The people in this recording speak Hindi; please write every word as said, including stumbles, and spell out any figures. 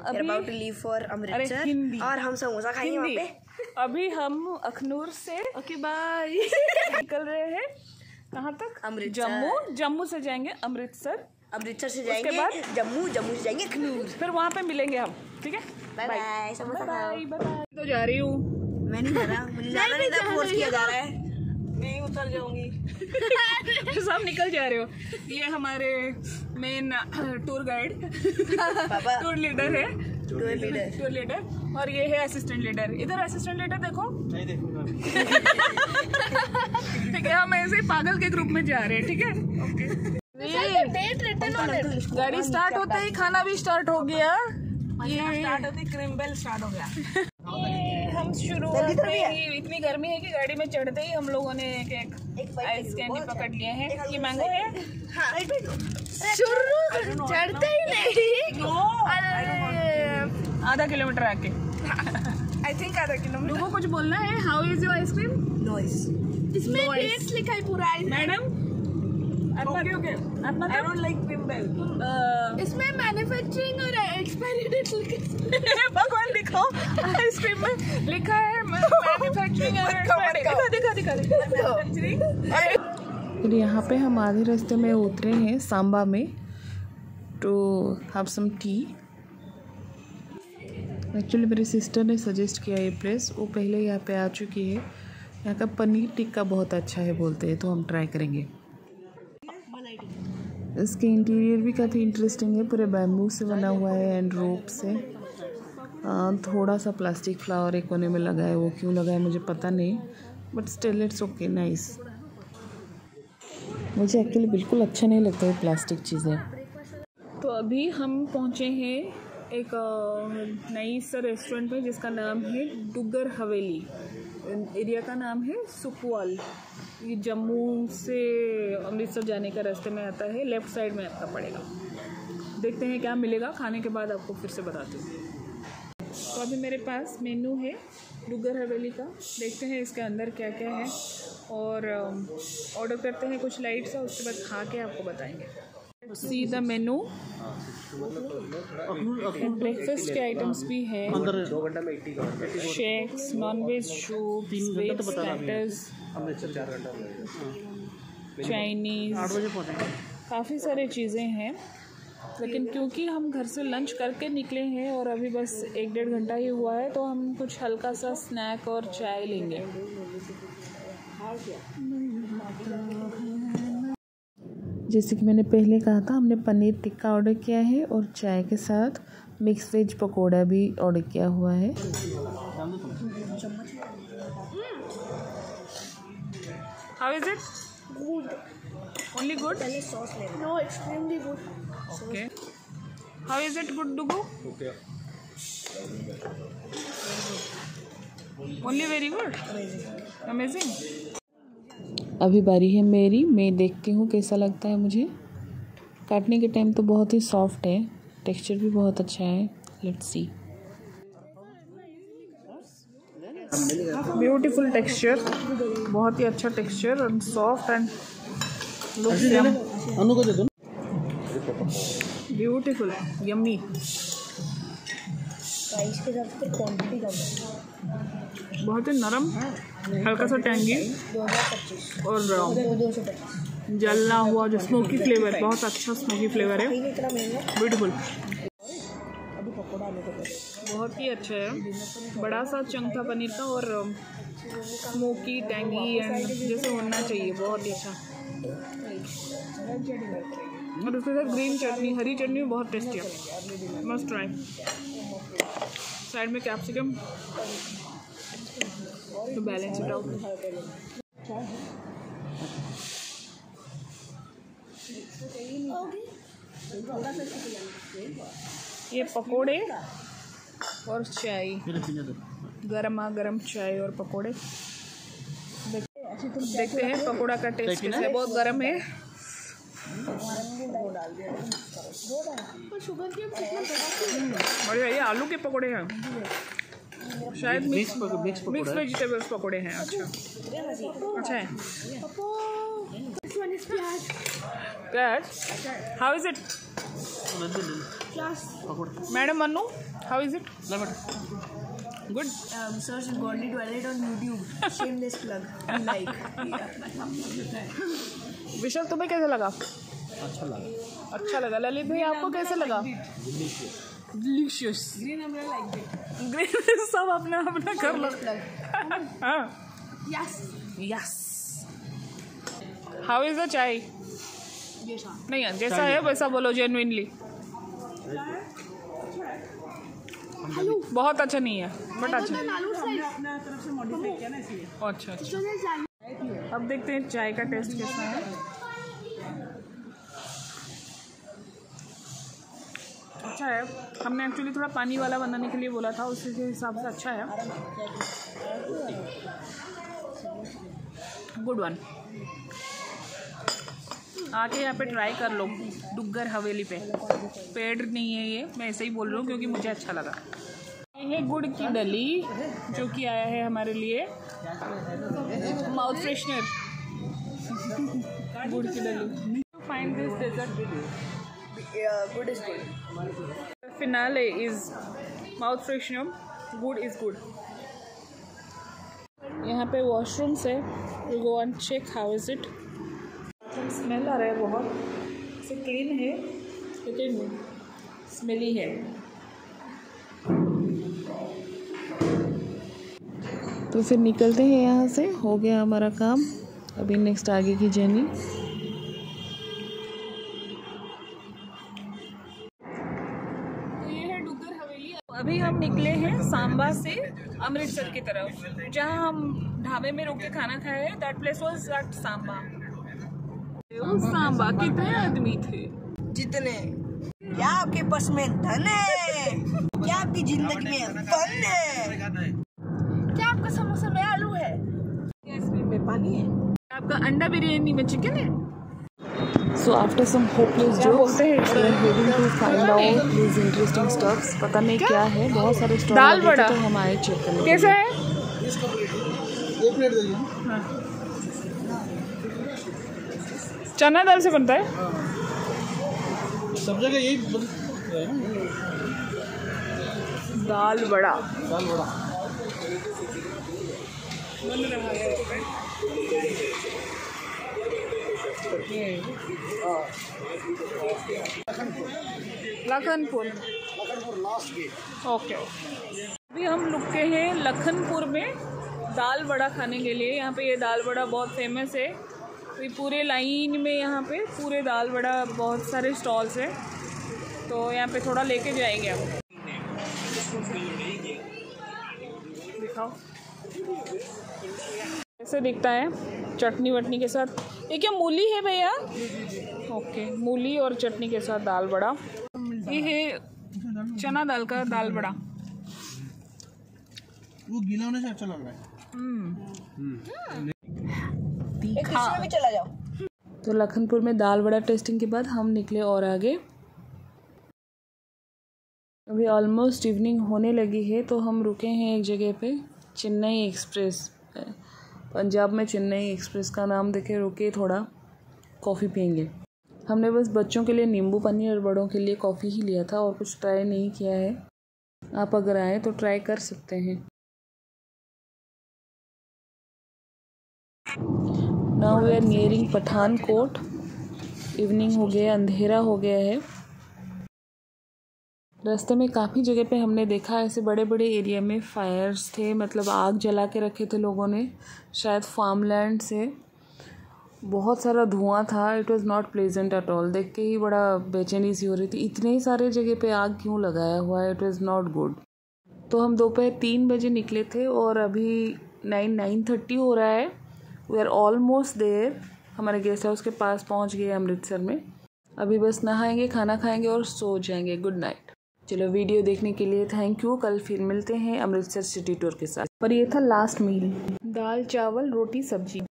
अभी about to leave for Amritsar और हम समोसा खाएंगे वहाँ पे। अभी हम अखनूर से ओके बाय निकल रहे हैं कहाँ तक? अमृतसर। जम्मू। जम्मू से जाएंगे अमृतसर, अमृतसर से जाएंगे बाद जम्मू, जम्मू से जाएंगे अखनूर, फिर वहाँ पे मिलेंगे हम। ठीक है, bye bye. Samosa bye bye. तो जा रही हूँ मैं, नहीं जा रहा, मुझे जाना नहीं था, फोर्स किया जा रहा है। नहीं उतर जाऊंगी। सब निकल जा रहे हो। ये हमारे main tour guide tour leader है, टूर लीडर टूर लीडर और ये है असिस्टेंट लीडर। इधर असिस्टेंट लीडर देखो। नहीं देखूंगा। ठीक है, हम ऐसे ही पागल के ग्रुप में जा रहे हैं। ठीक है, ओके। गाड़ी स्टार्ट होते ही खाना भी स्टार्ट हो गया। ये स्टार्ट होते ही क्रीम बेल स्टार्ट हो गया। ये हम शुरुआत में ही इतनी गर्मी है कि गाड़ी में चढ़ते ही हम लोगों ने एक एक आइस कैंडी पकड़ लिए हैं। ये मैंगो है। शुरू चढ़ते ही नहीं, आधा किलोमीटर आके आई थिंक आधा किलोमीटर। लोगों को कुछ बोलना है। How is your ice cream? Nice. इसमें डेट्स लिखा है पूरा। Madam okay okay, I don't like Cream Bell. इसमें मैन्युफैक्चरिंग और एक्सपायरी डेट लिखा। भगवान दिखाओ, आइसक्रीम में लिखा है मैन्युफैक्चरिंग और एक्सपायरी। दिखा दिखा दिखा दिखा। फिर यहाँ पे हम आधे रास्ते में उतरे हैं सांबा में to have some tea. Actually मेरी सिस्टर ने सजेस्ट किया ये प्लेस, वो पहले यहाँ पे आ चुकी है। यहाँ का पनीर टिक्का बहुत अच्छा है बोलते हैं, तो हम ट्राई करेंगे। इसके इंटीरियर भी काफ़ी इंटरेस्टिंग है, पूरे बैम्बू से बना हुआ है एंड रोप से। आ, थोड़ा सा प्लास्टिक फ्लावर एक कोने में लगा है, वो क्यों लगा है मुझे पता नहीं, but still it's okay, nice. मुझे एक्चुअली बिल्कुल अच्छा नहीं लगता है प्लास्टिक चीज़ें। तो अभी हम पहुँचे हैं एक नई सा रेस्टोरेंट में जिसका नाम है डुगर हवेली। एरिया का नाम है सुखवाल। ये जम्मू से अमृतसर जाने का रास्ते में आता है, लेफ़्ट साइड में आपका पड़ेगा। देखते हैं क्या मिलेगा, खाने के बाद आपको फिर से बताती हूँ। तो अभी मेरे पास मेनू है डुगर हवेली का, देखते हैं इसके अंदर क्या क्या है और ऑर्डर करते हैं कुछ लाइट सा, उसके बाद खा के आपको बताएंगे। See the menu. ब्रेकफास्ट के आइटम्स भी हैं, shakes, non veg soup, veg starters, Chinese, काफ़ी सारी चीज़ें हैं। लेकिन क्योंकि हम घर से लंच करके निकले हैं और अभी बस एक डेढ़ घंटा ही हुआ है, तो हम कुछ हल्का सा स्नैक और चाय लेंगे। जैसे कि मैंने पहले कहा था, हमने पनीर टिक्का ऑर्डर किया है और चाय के साथ मिक्स वेज पकोड़ा भी ऑर्डर किया हुआ है। How is it? Good. Only good? पहले सॉस ले लो। No, extremely good. Okay. How is it good, Dugu? Okay. Only very good. Amazing. Amazing. अभी बारी है मेरी, मैं देखती हूँ कैसा लगता है मुझे। काटने के टाइम तो बहुत ही सॉफ्ट है, टेक्सचर भी बहुत अच्छा है। Let's see. ब्यूटीफुल टेक्सचर, बहुत ही अच्छा टेक्सचर और soft and looks yum. Anu को दे दो। Beautiful, yummy. प्राइस के हिसाब से क्वांटिटी कम है। बहुत ही नरम, हल्का सा टैंगी और जलना हुआ जो स्मोकी फ्लेवर, बहुत अच्छा स्मोकी फ्लेवर है। ब्यूटीफुल, बहुत ही अच्छा है। बड़ा सा चंक था पनीर का और स्मोकी टैंगी एंड जैसे होना चाहिए, बहुत ही अच्छा। और उसके साथ ग्रीन चटनी, हरी चटनी बहुत टेस्टी है, मस्ट ट्राई। साइड में capsicum to balance it out. ये पकोड़े और चाय, गरमा गरम चाय और पकोड़े। देखते हैं पकोड़ा का टेस्ट कैसा है। बहुत गरम है। बढ़िया, ये आलू के पकोड़े हैं शायद, मिक्स मिक्स वेजिटेबल्स पकोड़े हैं। अच्छा अच्छा है। प्याज, how is it? Madam Manu, how is it? Good. Search Gondi toilet on YouTube. Shameless plug. We like. Vishal तुम्हें कैसे लगा? अच्छा लगा. अच्छा लगा. ललित भाई आपको कैसे लगा? Delicious. Green umbrella like it. Green सब अपना अपना कर लो. हाँ. Yes. Yes. How is the chai? नहीं है जैसा है वैसा बोलो जेन्युइनली. बहुत अच्छा नहीं है बट अच्छा. अच्छा अच्छा. अब देखते हैं चाय का टेस्ट कैसा है. अच्छा है. हमने एक्चुअली थोड़ा पानी वाला बनाने के लिए बोला था, उसी के हिसाब से अच्छा है. Good one. आके यहाँ पे ट्राई कर लो डुग्गर हवेली पे. पेड़ नहीं है ये, मैं ऐसे ही बोल रहा हूँ क्योंकि मुझे अच्छा लगा. ये है गुड़ की डली जो कि आया है हमारे लिए. Mouth freshener. गुड़ की डली. Find this dessert. Good is good. Finale is mouth freshener. Good is good. यहाँ पे वॉशरूम्स है. We go and check how is it. Smell आ रहा है बहुत. से क्लीन है लेकिन स्मेली है. तो फिर निकलते हैं यहाँ से. हो गया हमारा काम. अभी नेक्स्ट आगे की जर्नी. तो ये है डुग्गर हवेली. अभी हम निकले हैं सांबा से अमृतसर की तरफ. जहाँ हम ढाबे में रुक के खाना खाए. That place was at Samba. Samba कितने आदमी थे? जितने. क्या आपके पास में धन है? क्या आपकी जिंदगी में फन है? क्या आपका समोसा में आलू है? आइसक्रीम में पानी है? आपका अंडा बिरयानी में चिकन है? So after some hopeless jokes, we are heading to find out these interesting stuffs. पता नहीं क्या है. बहुत सारे स्टॉल दाल बड़ा. तो हम आए चेक करने. कैसा है? चना दाल से बनता है. सब जगह यही दाल बड़ा. दाल बड़ा बन रहा है. लखनपुर. ओके. अभी हम रुके हैं लखनपुर में दाल बड़ा खाने के लिए. यहाँ पे ये दाल बड़ा बहुत फेमस है. तो पूरे लाइन में यहाँ पे पूरे दाल बड़ा बहुत सारे स्टॉल्स हैं. तो यहाँ पे थोड़ा लेके जाएंगे हम. दिखाओ कैसे दिखता है चटनी वटनी के साथ. ये क्या मूली है भैया? ओके. मूली और चटनी के साथ दाल बड़ा. ये है चना दाल का दाल बड़ा. वो गीला होने से अच्छा लग रहा है. तीखा. भी चला जाओ. तो लखनपुर में दाल बड़ा टेस्टिंग के बाद हम निकले और आगे. अभी ऑलमोस्ट इवनिंग होने लगी है. तो हम रुके हैं एक जगह पे. चेन्नई एक्सप्रेस. पंजाब में चेन्नई एक्सप्रेस का नाम देखे रुके. थोड़ा कॉफ़ी पियेंगे. हमने बस बच्चों के लिए नींबू पानी और बड़ों के लिए कॉफ़ी ही लिया था और कुछ ट्राई नहीं किया है. आप अगर आए तो ट्राई कर सकते हैं. Now we are nearing Pathankot. Evening हो गया. अंधेरा हो गया है. रास्ते में काफ़ी जगह पे हमने देखा ऐसे बड़े बड़े एरिया में फायर्स थे. मतलब आग जला के रखे थे लोगों ने. शायद फार्मलैंड से बहुत सारा धुआं था. It was not pleasant at all. देख के ही बड़ा बेचैनी सी हो रही थी. इतने ही सारे जगह पे आग क्यों लगाया हुआ है. It was not good. तो हम दोपहर तीन बजे निकले थे और अभी नाइन नाइन थर्टी हो रहा है. We are almost there. हमारे गेस्ट हाउस के पास पहुंच गए अमृतसर में. अभी बस नहाएंगे, खाना खाएंगे और सो जाएंगे. Good night. चलो वीडियो देखने के लिए थैंक यू. कल फिर मिलते हैं अमृतसर सिटी टूर के साथ. पर ये था लास्ट मील. दाल चावल रोटी सब्जी.